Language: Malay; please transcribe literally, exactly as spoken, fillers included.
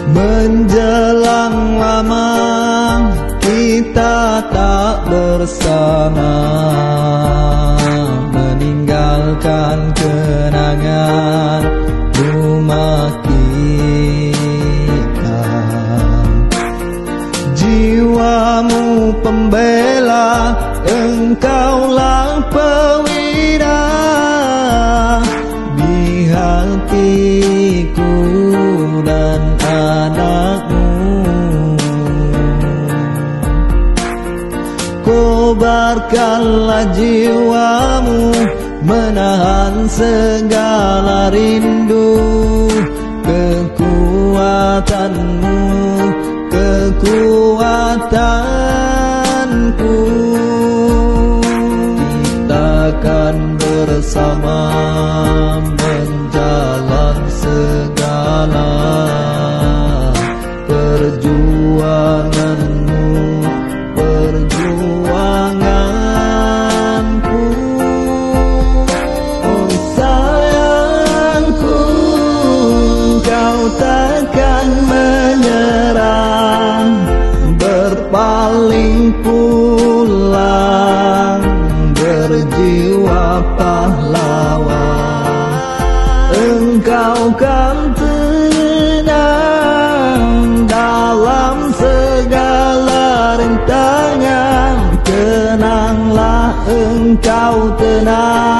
Menjelang lama kita tak bersama, meninggalkan kenangan rumah kita. Jiwamu pembela, engkaulah pewira di hatiku dan anakmu. Kobarkanlah jiwamu, menahan segala rindu. Kekuatanmu, kekuatanku. Kita akan bersama menjalan segala perjuanganmu, perjuanganku. Oh sayangku, kau takkan menyerah, berpaling pulang, berjiwa pahlawan. Engkau kan tenang dalam segala rintangan. Tenanglah engkau, tenang.